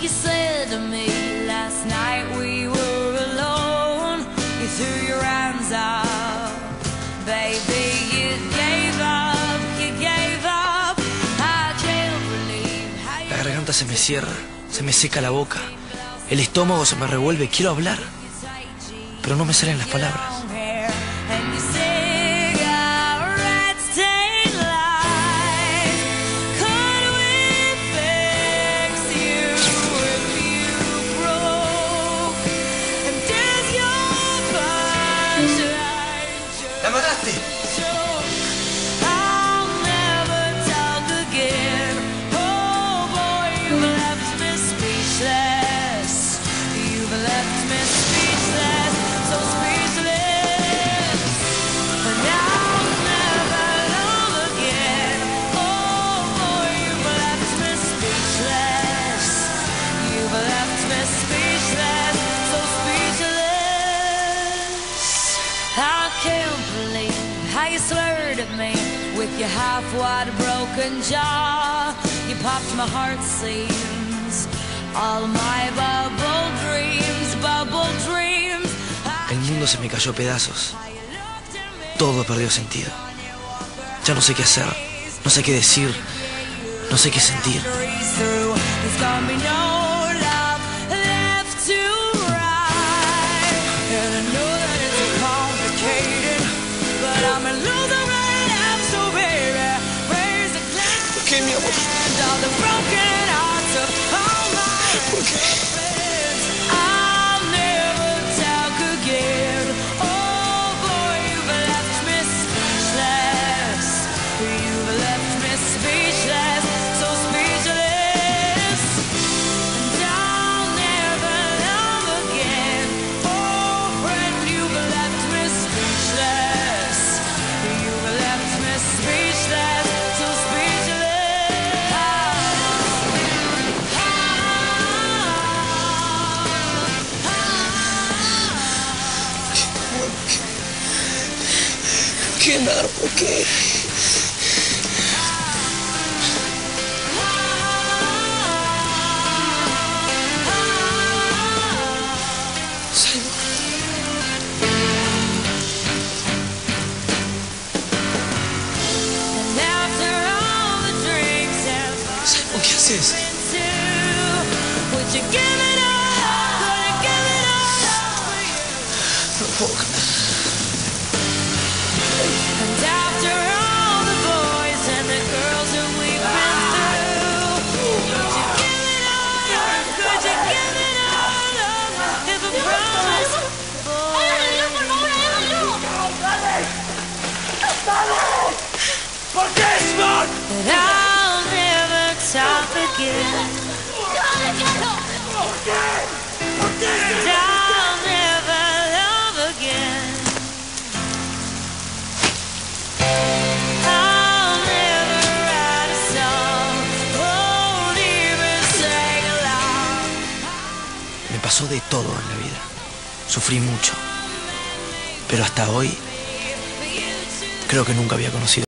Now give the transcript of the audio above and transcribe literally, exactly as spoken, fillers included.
you said to me last night we were alone. You threw your hands up, baby, you gave up, you gave up. I can't believe how you... La garganta se me cierra, se me seca la boca, el estómago se me revuelve, quiero hablar, pero no me salen las palabras. ¡La mataste! I can't believe how you slurred at me with your half-wide broken jaw. You popped my heart seams, all my bubble dreams, bubble dreams. El mundo se me cayó a pedazos, todo perdió sentido. Ya no sé qué hacer, no sé qué decir, no sé qué sentir. ¿Por qué, mi amor? ¿Por qué? ¿Qué, Nar? ¿Por qué? Simon. Simon, ¿qué haces? No puedo creer. And after all the boys and the girls that we've been through, could you give it all up? Could you give it all up? If I promise, boy, ¿Por qué, Simón? that I'll never talk again. ¿Por qué? ¿Por qué? That I'll never love again. I'll never write a song, won't even sing along. Me pasó de todo en la vida. Sufrí mucho. Pero hasta hoy creo que nunca había conocido